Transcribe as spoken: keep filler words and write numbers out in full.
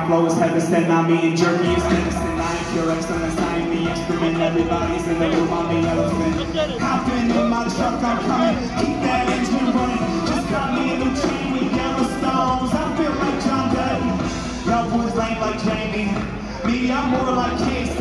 flow is heaven sent, not me and jerky is medicine. I ain't pure excellence, I ain't the instrument. Everybody's in the room, I'm the elephant. Hopping in my truck, I'm coming. Keep that engine running. Just got me a new chain with yellow stones. I feel like John Dutton. Y'all boys lame like Jamie. Me, I'm more like Casey.